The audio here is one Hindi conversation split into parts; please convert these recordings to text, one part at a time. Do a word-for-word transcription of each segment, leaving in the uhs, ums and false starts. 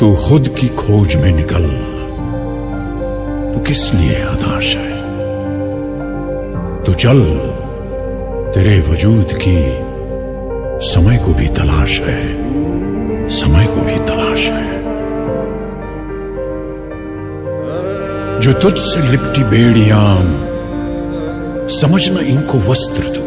तू खुद की खोज में निकल, तू किस लिए हताश है। तू चल, तेरे वजूद की समय को भी तलाश है, समय को भी तलाश है। जो तुझसे लिपटी बेड़ियां, समझना इनको वस्त्र तू।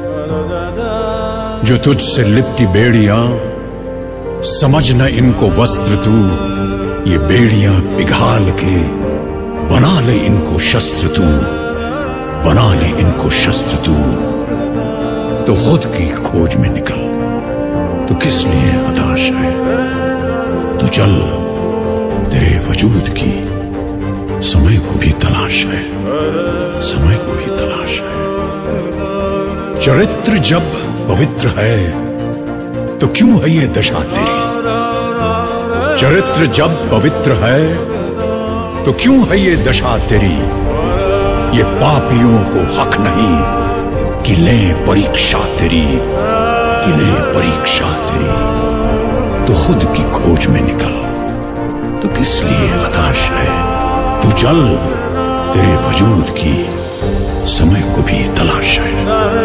जो तुझसे लिपटी बेड़ियां, समझना इनको वस्त्र तू। ये बेड़ियां पिघाल के बना ले इनको शस्त्र तू, बना ले इनको शस्त्र तू। तो खुद की खोज में निकल, तो किस लिए हताश है। तो चल, तेरे वजूद की समय को भी तलाश है, समय को भी तलाश है। चरित्र जब पवित्र है तो क्यों है ये दशा तेरी। चरित्र जब पवित्र है तो क्यों है ये दशा तेरी। ये पापियों को हक नहीं कि ले परीक्षा तेरी, कि ले परीक्षा तेरी। तो खुद की खोज में निकल, तो किस लिए हताश है। तू चल, तेरे वजूद की समय को भी तलाश है।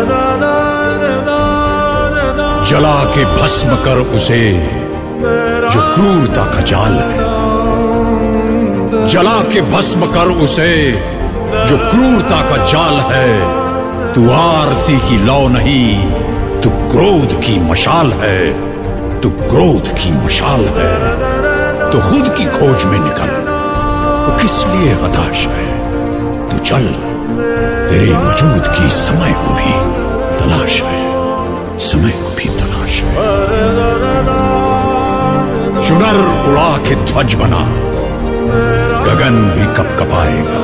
जला के भस्म कर उसे जो क्रूरता का जाल है। जला के भस्म कर उसे जो क्रूरता का जाल है। तू आरती की लौ नहीं, तू क्रोध की मशाल है, तू क्रोध की मशाल है। तो खुद की खोज में निकल, तो किस लिए हताश है। तू चल, तेरे वजूद की समय को भी तलाश है, समय को भी तलाश है। चुनर उड़ा के ध्वज बना, गगन भी कपकपाएगा।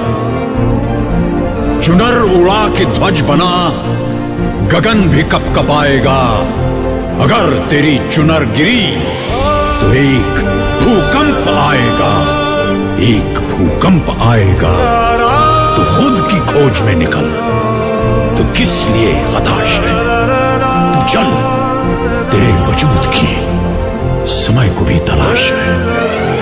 चुनर उड़ा के ध्वज बना, गगन भी कपकपाएगा। अगर तेरी चुनर गिरी तो एक भूकंप आएगा, एक भूकंप आएगा। तो खुद की खोज में निकल, तो किस लिए हताश है। तू चल, तेरे वजूद की समय को भी तलाश है,